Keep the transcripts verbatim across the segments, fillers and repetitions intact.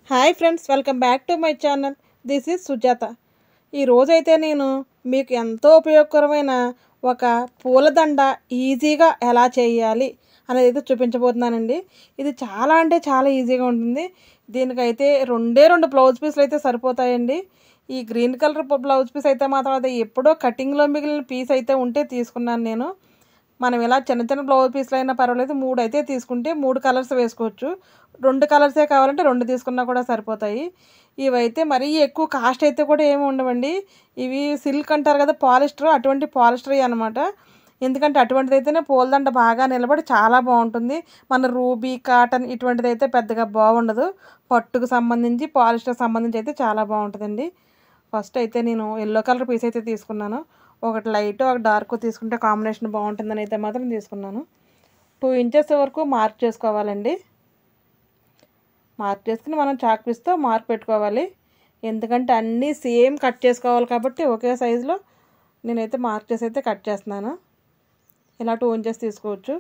Hi friends, welcome back to my channel. This is Sujatha. ఈరోజైతే నేను మీకు ఎంతో ఉపయోగకరమైన ఒక పూలదండ ఈజీగా ఎలా చేయాలి అనేది అయితే చూపించబోతున్నానండి. ఇది చాలా అంటే చాలా ఈజీగా ఉంటుంది. దీనికైతే రెండే రెండు బ్లౌజ్ పీసులు అయితే సరిపోతాయండి. ఈ గ్రీన్ కలర్ బ్లౌజ్ పీస్ అయితే మాత్రం అది ఎప్పుడో కటింగ్లో మిగిలిన పీస్ అయితే ఉంటే తీసుకున్నాను నేను. మనం ఇలా చిన్న చిన్న బ్లౌజ్ పీస్లు అయినా పర్వాలేదు, మూడు అయితే తీసుకుంటే మూడు కలర్స్ వేసుకోవచ్చు. రెండు కలర్సే కావాలంటే రెండు తీసుకున్నా కూడా సరిపోతాయి. ఇవైతే మరీ ఎక్కువ కాస్ట్ అయితే కూడా ఏమి ఉండవండి. ఇవి సిల్క్ అంటారు కదా, పాలిస్టర్, అటువంటి పాలిస్టర్ అనమాట. ఎందుకంటే అటువంటిది అయితేనే పూలదండ బాగా నిలబడి చాలా బాగుంటుంది. మన రూబీ, కాటన్ ఇటువంటిది అయితే పెద్దగా బాగుండదు. పట్టుకు సంబంధించి, పాలిస్టర్ సంబంధించి అయితే చాలా బాగుంటుందండి. ఫస్ట్ అయితే నేను ఎల్లో కలర్ పీస్ అయితే తీసుకున్నాను. ఒకటి లైట్, ఒక డార్క్ తీసుకుంటే కాంబినేషన్ బాగుంటుందని అయితే మాత్రం తీసుకున్నాను. టూ ఇంచెస్ వరకు మార్క్ చేసుకోవాలండి. మార్క్ చేసుకుని మనం చాక్ పీస్తో మార్క్ పెట్టుకోవాలి. ఎందుకంటే అన్నీ సేమ్ కట్ చేసుకోవాలి కాబట్టి ఒకే సైజులో నేనైతే మార్క్ చేసి అయితే కట్ చేస్తున్నాను. ఇలా టూ ఇంచెస్ తీసుకోవచ్చు.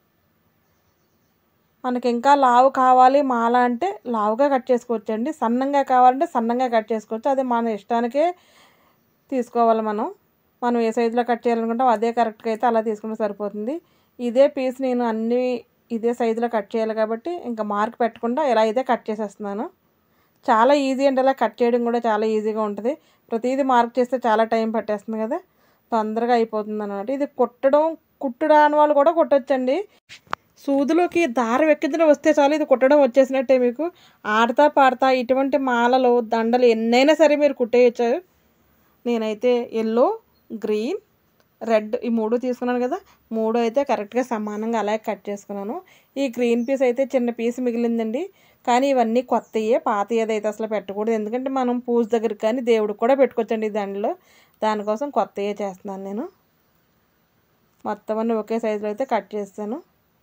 మనకి ఇంకా లావు కావాలి మాల అంటే లావుగా కట్ చేసుకోవచ్చు అండి. సన్నంగా కావాలంటే సన్నంగా కట్ చేసుకోవచ్చు. అది మన ఇష్టానికే తీసుకోవాలి. మనం మనం ఏ సైజులో కట్ చేయాలనుకుంటాం అదే కరెక్ట్గా అయితే అలా తీసుకుంటే సరిపోతుంది. ఇదే పీస్ నేను అన్నీ ఇదే సైజులో కట్ చేయాలి కాబట్టి ఇంకా మార్క్ పెట్టకుండా ఇలా అయితే కట్ చేసేస్తున్నాను. చాలా ఈజీ అంటే ఇలా కట్ చేయడం కూడా చాలా ఈజీగా ఉంటుంది. ప్రతిదీ మార్క్ చేస్తే చాలా టైం పట్టేస్తుంది కదా, తొందరగా అయిపోతుంది అన్నమాట. ఇది కుట్టడం కుట్టడాని వాళ్ళు కూడా కుట్టొచ్చండి. సూదులోకి దారం ఎక్కించడం వస్తే చాలు, ఇది కుట్టడం వచ్చేసినట్టే. మీకు ఆడతా పాడతా ఇటువంటి మాలలు, దండలు ఎన్నైనా సరే మీరు కుట్టేయచ్చు. నేనైతే ఎల్లో, గ్రీన్, రెడ్ ఈ మూడు తీసుకున్నాను కదా, మూడు అయితే కరెక్ట్గా సమానంగా అలాగే కట్ చేసుకున్నాను. ఈ గ్రీన్ పీస్ అయితే చిన్న పీస్ మిగిలిందండి. కానీ ఇవన్నీ కొత్తయే, పాత ఏదైతే అసలు పెట్టకూడదు. ఎందుకంటే మనం పూజ దగ్గరికి కానీ దేవుడికి కూడా పెట్టుకోవచ్చండి దానిలో. దానికోసం కొత్తయే చేస్తున్నాను నేను. మొత్తం అన్నీ ఒకే సైజులో అయితే కట్ చేస్తాను.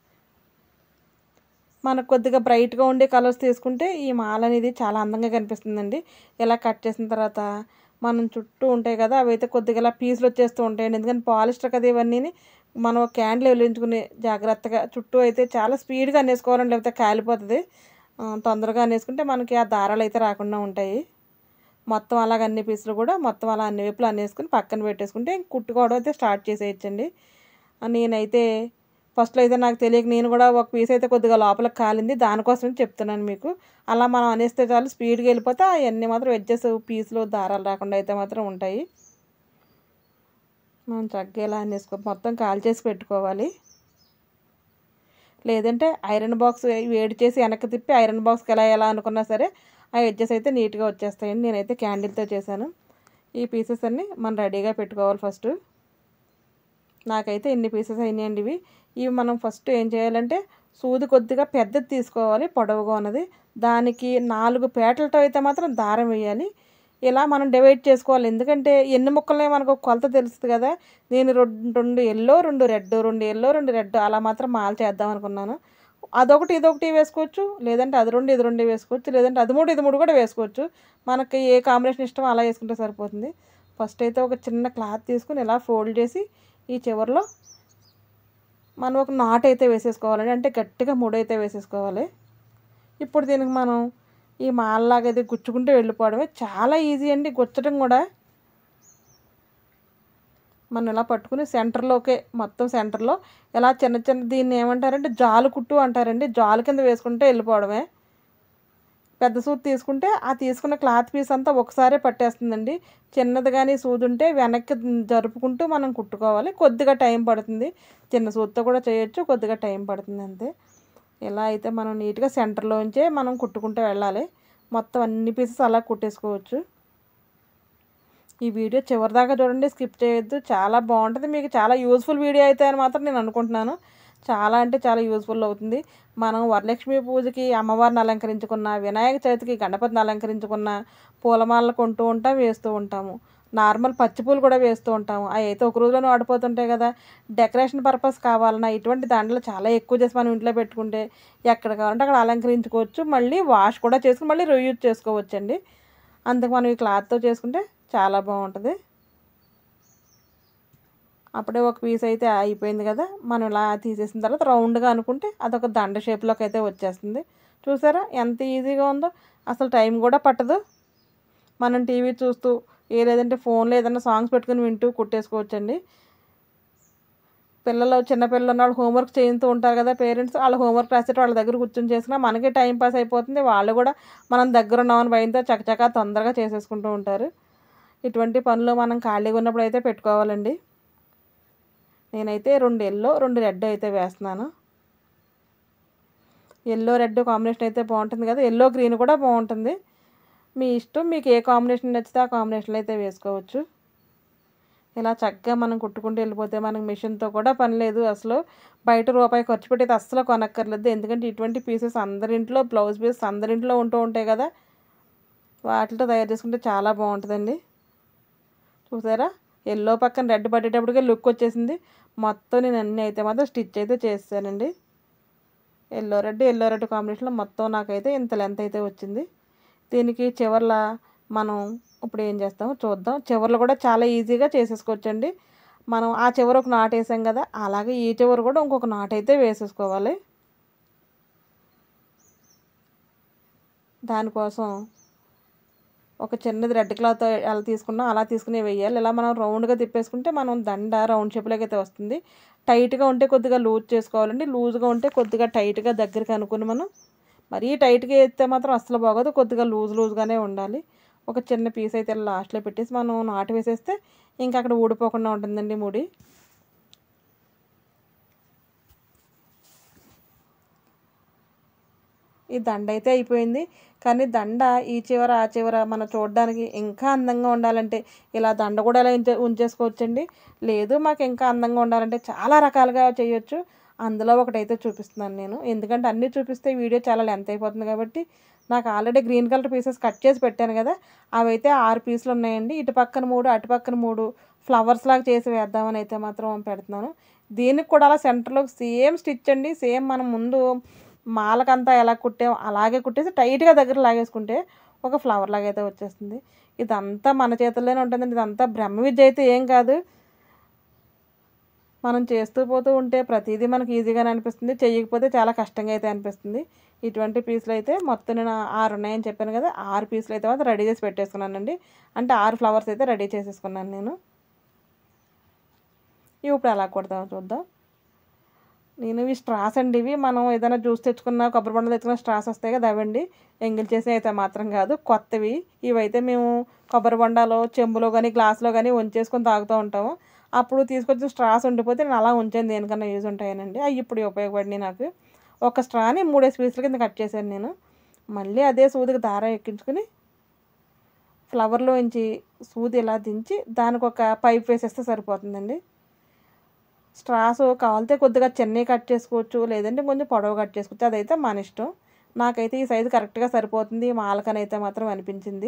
మనకు కొద్దిగా బ్రైట్గా ఉండే కలర్స్ తీసుకుంటే ఈ మాల అనేది చాలా అందంగా కనిపిస్తుందండి. ఇలా కట్ చేసిన తర్వాత మనం చుట్టూ ఉంటాయి కదా, అవి అయితే కొద్దిగా ఇలా పీసులు వచ్చేస్తూ ఉంటాయండి. ఎందుకంటే పాలిస్టర్ కదా ఇవన్నీ. మనం క్యాండిల్ వెలిగించుకుని జాగ్రత్తగా చుట్టూ అయితే చాలా స్పీడ్గా అనేసుకోవాలండి, లేకపోతే కాలిపోతుంది. తొందరగా అనేసుకుంటే మనకి ఆ దారాలు అయితే రాకుండా ఉంటాయి. మొత్తం అలాగ అన్ని పీసులు కూడా మొత్తం అలా అన్ని వైపులు అనేసుకుని పక్కన పెట్టేసుకుంటే కుట్టుకోవడం అయితే స్టార్ట్ చేసేయచ్చండి. నేనైతే ఫస్ట్లో అయితే నాకు తెలియక నేను కూడా ఒక పీస్ అయితే కొద్దిగా లోపలికి కాలింది, దానికోసం చెప్తున్నాను మీకు. అలా మనం అనేస్తే చాలు స్పీడ్గా వెళ్ళిపోతే అవన్నీ మాత్రం ఎడ్జెస్ పీసులు దారాలు రాకుండా అయితే మాత్రం ఉంటాయి. మనం చక్కగా ఇలా అనేసుకో మొత్తం కాల్ చేసి పెట్టుకోవాలి. లేదంటే ఐరన్ బాక్స్ వేడి చేసి వెనక్కి తిప్పి ఐరన్ బాక్స్కి ఎలా ఎలా అనుకున్నా సరే ఆ ఎడ్జెస్ అయితే నీట్గా వచ్చేస్తాయండి. నేనైతే క్యాండిల్తో చేశాను. ఈ పీసెస్ అన్నీ మనం రెడీగా పెట్టుకోవాలి. ఫస్ట్ నాకైతే ఎన్ని పీసెస్ అయినాయండి ఇవి. ఇవి మనం ఫస్ట్ ఏం చేయాలంటే సూది కొద్దిగా పెద్దది తీసుకోవాలి, పొడవుగా ఉన్నది. దానికి నాలుగు పేటలతో అయితే మాత్రం దారం వేయాలి. ఇలా మనం డివైడ్ చేసుకోవాలి. ఎందుకంటే ఎన్ని ముక్కలనే మనకు కొలత తెలుస్తుంది కదా. నేను రెండు రెండు ఎల్లో, రెండు రెడ్, రెండు ఎల్లో, రెండు రెడ్ అలా మాత్రం మాల చేద్దాం అనుకున్నాను. అదొకటి ఇదొకటి వేసుకోవచ్చు, లేదంటే అది రెండు ఇది రెండు వేసుకోవచ్చు, లేదంటే అది మూడు ఇది మూడు కూడా వేసుకోవచ్చు. మనకి ఏ కాంబినేషన్ ఇష్టమో అలా వేసుకుంటే సరిపోతుంది. ఫస్ట్ అయితే ఒక చిన్న క్లాత్ తీసుకుని ఇలా ఫోల్డ్ చేసి ఈ చివరిలో మనం ఒక నాట్ అయితే వేసేసుకోవాలండి. అంటే గట్టిగా మూడైతే వేసేసుకోవాలి. ఇప్పుడు దీనికి మనం ఈ మాలలాగా అయితే గుచ్చుకుంటూ వెళ్ళిపోవడమే. చాలా ఈజీ అండి గుచ్చడం కూడా. మనం ఇలా పట్టుకుని సెంటర్లోకే మొత్తం సెంటర్లో ఇలా చిన్న చిన్న దీన్ని ఏమంటారంటే జాలు కుట్టు అంటారండి. జాలు కింద వేసుకుంటే వెళ్ళిపోవడమే. పెద్ద సూది తీసుకుంటే ఆ తీసుకున్న క్లాత్ పీస్ అంతా ఒకసారే పట్టేస్తుందండి. చిన్నది కానీ సూది ఉంటే వెనక్కి జరుపుకుంటూ మనం కుట్టుకోవాలి. కొద్దిగా టైం పడుతుంది. చిన్న సూదితో కూడా చేయొచ్చు, కొద్దిగా టైం పడుతుంది అంతే. ఇలా అయితే మనం నీట్గా సెంటర్లోంచే మనం కుట్టుకుంటూ వెళ్ళాలి. మొత్తం అన్ని పీసెస్ అలా కుట్టేసుకోవచ్చు. ఈ వీడియో చివరిదాకా చూడండి, స్కిప్ చేయొద్దు. చాలా బాగుంటుంది, మీకు చాలా యూజ్ఫుల్ వీడియో అయితే అని మాత్రం నేను అనుకుంటున్నాను. చాలా అంటే చాలా యూజ్ఫుల్ అవుతుంది. మనం వరలక్ష్మి పూజకి అమ్మవారిని అలంకరించుకున్న, వినాయక చవితికి గణపతిని అలంకరించుకున్న పూలమాలలు కొంటూ ఉంటాం, వేస్తూ ఉంటాము. నార్మల్ పచ్చిపూలు కూడా వేస్తూ ఉంటాము. అవి అయితే ఒక రోజులోనే వాడిపోతుంటాయి కదా. డెకరేషన్ పర్పస్ కావాలన్నా ఇటువంటి దండలు చాలా ఎక్కువ చేసి మనం ఇంట్లో పెట్టుకుంటే ఎక్కడ కావాలంటే అక్కడ అలంకరించుకోవచ్చు. మళ్ళీ వాష్ కూడా చేసుకుని మళ్ళీ రీయూజ్ చేసుకోవచ్చు అండి. అందుకు మనం ఈ క్లాత్తో చేసుకుంటే చాలా బాగుంటుంది. అప్పుడే ఒక పీస్ అయితే అయిపోయింది కదా. మనం ఇలా తీసేసిన తర్వాత రౌండ్గా అనుకుంటే అదొక దండ షేప్లోకి అయితే వచ్చేస్తుంది. చూసారా ఎంత ఈజీగా ఉందో, అసలు టైం కూడా పట్టదు. మనం టీవీ చూస్తూ ఏ లేదంటే ఫోన్లో ఏదైనా సాంగ్స్ పెట్టుకుని వింటూ కుట్టేసుకోవచ్చండి. పిల్లలు చిన్నపిల్లలు ఉన్నవాళ్ళు హోంవర్క్ చేస్తూ ఉంటారు కదా పేరెంట్స్, వాళ్ళ హోంవర్క్ రాసేట వాళ్ళ దగ్గర కూర్చొని చేసినా మనకి టైం పాస్ అయిపోతుంది. వాళ్ళు కూడా మనం దగ్గర ఉన్నామని భయంతో చకచకా తొందరగా చేసేసుకుంటూ ఉంటారు. ఇటువంటి పనులు మనం ఖాళీగా ఉన్నప్పుడు అయితే పెట్టుకోవాలండి. నేనైతే రెండు ఎల్లో రెండు రెడ్ అయితే వేస్తున్నాను. ఎల్లో రెడ్ కాంబినేషన్ అయితే బాగుంటుంది కదా, ఎల్లో గ్రీన్ కూడా బాగుంటుంది. మీ ఇష్టం, మీకు ఏ కాంబినేషన్ నచ్చితే ఆ కాంబినేషన్లో అయితే వేసుకోవచ్చు. ఇలా చక్కగా మనం కుట్టుకుంటూ వెళ్ళిపోతే మనకు మిషన్తో కూడా పని లేదు. అసలు బయట రూపాయి ఖర్చు పెట్టి అయితే అస్సలు కొనక్కర్లేదు. ఎందుకంటే ఇటువంటి పీసెస్ అందరింట్లో, బ్లౌజ్ పీసెస్ అందరింట్లో ఉంటూ ఉంటాయి కదా, వాటితో తయారు చేసుకుంటే చాలా బాగుంటుందండి. చూసారా, ఎల్లో పక్కన రెడ్ పట్టేటప్పటికే లుక్ వచ్చేసింది. మొత్తం నేను అన్నీ అయితే మాత్రం స్టిచ్ అయితే చేస్తానండి. ఎల్లో రెడ్ ఎల్లో రెడ్ కాంబినేషన్లో మొత్తం నాకైతే ఇంత లెంత్ అయితే వచ్చింది. దీనికి చివర్ల మనం ఇప్పుడు ఏం చేస్తామో చూద్దాం. చివర్లు కూడా చాలా ఈజీగా చేసేసుకోవచ్చండి. మనం ఆ చివర ఒక నాటు వేసాం కదా, అలాగే ఈ చివర కూడా ఇంకొక నాటు అయితే వేసేసుకోవాలి. దానికోసం ఒక చిన్నది రెడ్ క్లాత్ ఎలా తీసుకున్నా అలా తీసుకుని వేయాలి. ఇలా మనం రౌండ్గా తిప్పేసుకుంటే మనం దండ రౌండ్ షేప్లోకి అయితే వస్తుంది. టైట్గా ఉంటే కొద్దిగా లూజ్ చేసుకోవాలండి, లూజ్గా ఉంటే కొద్దిగా టైట్గా దగ్గరికి అనుకుని మనం మరీ టైట్గా వేస్తే మాత్రం అస్సలు బాగోదు, కొద్దిగా లూజ్ లూజ్గానే ఉండాలి. ఒక చిన్న పీస్ అయితే లాస్ట్లో పెట్టేసి మనం నాటు వేసేస్తే ఇంకా అక్కడ ఊడిపోకుండా ఉంటుందండి ముడి. ఈ దండ అయితే అయిపోయింది. కానీ దండ ఈ చివర ఆ చివర మనం చూడడానికి ఇంకా అందంగా ఉండాలంటే ఇలా దండ కూడా ఇలా ఉంచే ఉంచేసుకోవచ్చండి. లేదు మాకు ఇంకా అందంగా ఉండాలంటే చాలా రకాలుగా చేయొచ్చు. అందులో ఒకటైతే చూపిస్తున్నాను నేను, ఎందుకంటే అన్నీ చూపిస్తే వీడియో చాలా లెంత్ అయిపోతుంది కాబట్టి. నాకు already green colour pieces cut చేసి పెట్టాను కదా, అవైతే ఆరు పీసులు ఉన్నాయండి. ఇటు పక్కన మూడు అటు పక్కన మూడు ఫ్లవర్స్ లాగా చేసి వేద్దామని అయితే మాత్రం పెడుతున్నాను. దీనికి కూడా అలా సెంటర్లో సేమ్ స్టిచ్ అండి, సేమ్ మనం ముందు మాలకంతా ఎలా కుట్టాం అలాగే కుట్టేసి టైట్గా దగ్గర లాగేసుకుంటే ఒక ఫ్లవర్ లాగా అయితే వచ్చేస్తుంది. ఇదంతా మన చేతుల్లోనే ఉంటుందండి. ఇదంతా బ్రహ్మ విద్య అయితే ఏం కాదు. మనం చేస్తూ పోతూ ఉంటే ప్రతిదీ మనకి ఈజీగానే అనిపిస్తుంది, చేయకపోతే చాలా కష్టంగా అయితే అనిపిస్తుంది. ఇటువంటి పీసులు అయితే మొత్తం నేను ఆరు ఉన్నాయని చెప్పాను కదా, ఆరు పీసులు అయితే మాత్రం రెడీ చేసి పెట్టేసుకున్నానండి. అంటే ఆరు ఫ్లవర్స్ అయితే రెడీ చేసేసుకున్నాను నేను. ఇవి ఇప్పుడు ఎలా కుడతామో చూద్దాం. నేను ఇవి స్ట్రాస్ అండి, ఇవి మనం ఏదైనా జ్యూస్ తెచ్చుకున్న కొబ్బరి బొండ తెచ్చుకున్న స్ట్రాస్ వస్తాయి కదా, అవండి. ఎంగిల్ చేసి అయితే మాత్రం కాదు, కొత్తవి. ఇవైతే మేము కొబ్బరి బొండాలో చెంబులో కానీ గ్లాసులో కానీ ఉంచేసుకొని తాగుతూ ఉంటాము. అప్పుడు తీసుకొచ్చిన స్ట్రాస్ ఉండిపోతే నేను అలా ఉంచాను, దేనికన్నా యూజ్ ఉంటాయనండి. అవి ఇప్పుడు ఉపయోగపడినాయి నాకు. ఒక స్ట్రాని మూడేసి పీసుల కింద కట్ చేశాను నేను. మళ్ళీ అదే సూదికి దారం ఎక్కించుకుని ఫ్లవర్లోంచి సూది ఇలా దించి దానికి ఒక పైప్ వేసేస్తే సరిపోతుందండి. స్ట్రాస్ కావాలితే కొద్దిగా చిన్నవి కట్ చేసుకోవచ్చు, లేదంటే కొంచెం పొడవు కట్ చేసుకోవచ్చు, అదైతే మన ఇష్టం. నాకైతే ఈ సైజు కరెక్ట్గా సరిపోతుంది మాలకనైతే మాత్రం అనిపించింది.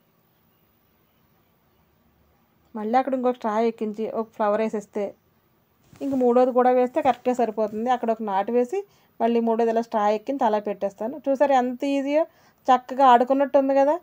మళ్ళీ అక్కడ ఇంకొక స్ట్రా ఎక్కించి ఒక ఫ్లవర్ వేసేస్తే ఇంక మూడోది కూడా వేస్తే కరెక్ట్గా సరిపోతుంది. అక్కడ ఒక నాటు వేసి మళ్ళీ మూడోది ఇలా స్ట్రా ఎక్కించి అలా పెట్టేస్తాను. చూసారు ఎంత ఈజీయో, చక్కగా ఆడుకున్నట్టు ఉంది కదా.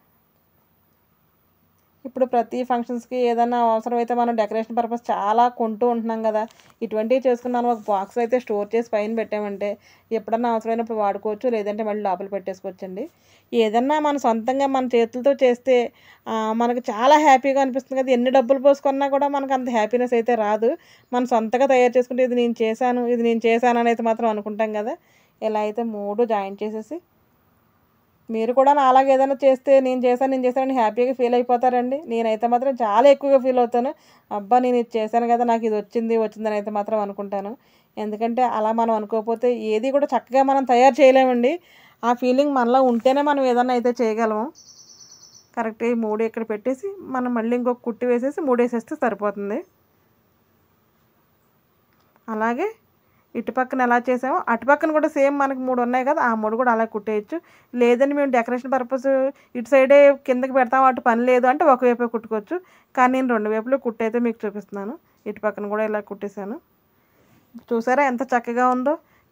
ఇప్పుడు ప్రతి ఫంక్షన్స్కి ఏదైనా అవసరమైతే మనం డెకరేషన్ పర్పస్ చాలా కొంటూ ఉంటున్నాం కదా, ఇటువంటివి చేసుకున్నాను. ఒక బాక్స్ అయితే స్టోర్ చేసి పైన పెట్టామంటే ఎప్పుడన్నా అవసరమైనప్పుడు వాడుకోవచ్చు, లేదంటే మళ్ళీ లోపల పెట్టేసుకోవచ్చండి. ఏదన్నా మన సొంతంగా మన చేతులతో చేస్తే మనకు చాలా హ్యాపీగా అనిపిస్తుంది కదా. ఎన్ని డబ్బులు పోసుకున్నా కూడా మనకు అంత హ్యాపీనెస్ అయితే రాదు. మనం సొంతంగా తయారు చేసుకుంటే ఇది నేను చేశాను ఇది నేను చేశాను అని అయితే మాత్రం అనుకుంటాం కదా. ఇలా అయితే మూడు జాయింట్ చేసేసి మీరు కూడా నా అలాగే ఏదైనా చేస్తే నేను చేశాను నేను చేశానని హ్యాపీగా ఫీల్ అయిపోతారండి. నేనైతే మాత్రం చాలా ఎక్కువగా ఫీల్ అవుతాను. అబ్బా నేను ఇది చేశాను కదా, నాకు ఇది వచ్చింది వచ్చిందని అయితే మాత్రం అనుకుంటాను. ఎందుకంటే అలా మనం అనుకోకపోతే ఏది కూడా చక్కగా మనం తయారు చేయలేమండి. ఆ ఫీలింగ్ మనలో ఉంటేనే మనం ఏదన్నా అయితే చేయగలము. కరెక్ట్ ఈ మూడు ఇక్కడ పెట్టేసి మనం మళ్ళీ ఇంకొక కుట్టి వేసేసి మూడు వేసేస్తే సరిపోతుంది. అలాగే ఇటు పక్కన ఎలా చేసామో అటు పక్కన కూడా సేమ్ మనకి మూడు ఉన్నాయి కదా, ఆ మూడు కూడా అలా కుట్టేయచ్చు. లేదని మేము డెకరేషన్ పర్పస్ ఇటు సైడే కిందకి పెడతాం, అటు పని లేదు అంటే ఒకవైపే కుట్టుకోవచ్చు. కానీ నేను రెండు వైపులు కుట్టయితే మీకు చూపిస్తున్నాను. ఇటు పక్కన కూడా ఇలా కుట్టేశాను. చూసారా ఎంత చక్కగా ఉందో.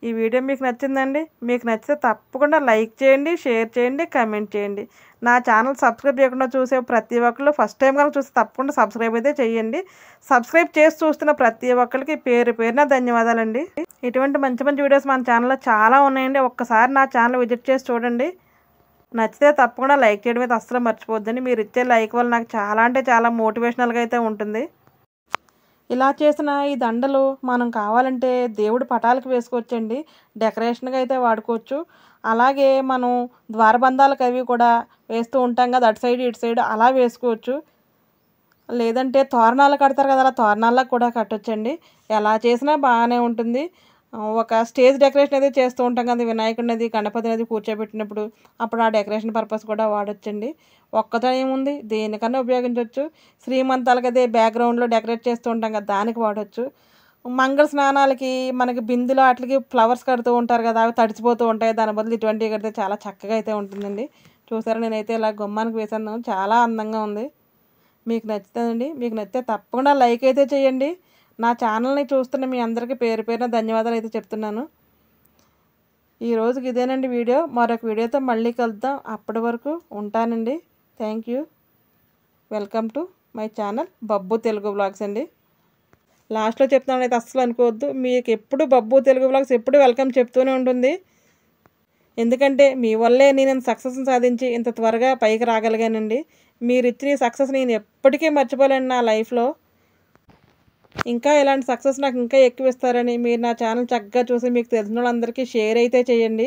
ఈ వీడియో మీకు నచ్చిందండి? మీకు నచ్చితే తప్పకుండా లైక్ చేయండి, షేర్ చేయండి, కామెంట్ చేయండి. నా ఛానల్ సబ్స్క్రైబ్ చేయకుండా చూసే ప్రతి ఒక్కళ్ళు ఫస్ట్ టైం కనుక చూస్తే తప్పకుండా సబ్స్క్రైబ్ అయితే చేయండి. సబ్స్క్రైబ్ చేసి చూస్తున్న ప్రతి ఒక్కరికి పేరు పేరున ధన్యవాదాలండి. ఇటువంటి మంచి మంచి వీడియోస్ మన ఛానల్లో చాలా ఉన్నాయండి. ఒక్కసారి నా ఛానల్ విజిట్ చేసి చూడండి. నచ్చితే తప్పకుండా లైక్ చేయడం అయితే అస్సలు మర్చిపోద్దండి. మీరు ఇచ్చే లైక్ వల్ల నాకు చాలా అంటే చాలా మోటివేషనల్గా అయితే ఉంటుంది. ఇలా చేసిన ఈ దండలు మనం కావాలంటే దేవుడి పటాలకు వేసుకోవచ్చండి. డెకరేషన్గా అయితే వాడుకోవచ్చు. అలాగే మనం ద్వారబంధాలకు అవి కూడా వేస్తూ ఉంటాం కదా, అటు సైడ్ ఇటు సైడ్ అలా వేసుకోవచ్చు. లేదంటే తోరణాలు కడతారు కదా, అలా తోరణాలకు కూడా కట్టొచ్చండి. ఎలా చేసినా బాగానే ఉంటుంది. ఒక స్టేజ్ డెకరేషన్ అయితే చేస్తూ ఉంటాం కదా, వినాయకుడిని అది గణపతిని అది కూర్చోబెట్టినప్పుడు అప్పుడు ఆ డెకరేషన్ పర్పస్ కూడా వాడొచ్చండి. ఒక్కతో ఏముంది, దేనికన్నా ఉపయోగించవచ్చు. శ్రీమంతాలకు అదే బ్యాక్గ్రౌండ్లో డెకరేట్ చేస్తూ ఉంటాం కదా, దానికి వాడవచ్చు. మంగళ స్నానాలకి మనకి బిందులో వాటికి ఫ్లవర్స్ కడుతూ ఉంటారు కదా, అవి తడిచిపోతూ ఉంటాయి. దాని బదులు ఇటువంటివి కడితే చాలా చక్కగా అయితే ఉంటుందండి. చూసారా, నేనైతే ఇలా గుమ్మానికి వేసాను, చాలా అందంగా ఉంది. మీకు నచ్చుతుందండి? మీకు నచ్చితే తప్పకుండా లైక్ అయితే చేయండి. నా ఛానల్ని చూస్తున్న మీ అందరికీ పేరు పేరున ధన్యవాదాలు అయితే చెప్తున్నాను. ఈ రోజుకి ఇదేనండి వీడియో. మరొక వీడియోతో మళ్ళీ కలుద్దాం. అప్పటి వరకు ఉంటానండి. Thank you. Welcome to my channel Babbu Telugu vlogs అండి. లాస్ట్లో చెప్తున్నాను అయితే అస్సలు అనుకోవద్దు. మీకు ఎప్పుడు బబ్బు తెలుగు వ్లాగ్స్ ఎప్పుడు వెల్కమ్ చెప్తూనే ఉంటుంది. ఎందుకంటే మీ వల్లే నేను సక్సెస్ని సాధించి ఇంత త్వరగా పైకి రాగలిగానండి. మీరు ఇచ్చిన సక్సెస్ నేను ఎప్పటికీ మర్చిపోలేను నా లైఫ్లో. ఇంకా ఇలాంటి సక్సెస్ నాకు ఇంకా ఎక్కువ ఇస్తారని మీరు నా ఛానల్ చక్కగా చూసి మీకు తెలిసిన వాళ్ళందరికీ షేర్ అయితే చేయండి.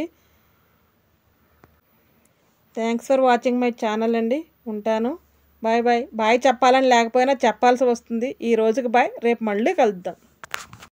Thanks for watching my channel అండి. ఉంటాను. Bye bye. బాయ్ చెప్పాలని లేకపోయినా చెప్పాల్సి వస్తుంది. ఈ రోజుకి బాయ్. రేపు మళ్ళీ కలుద్దాం.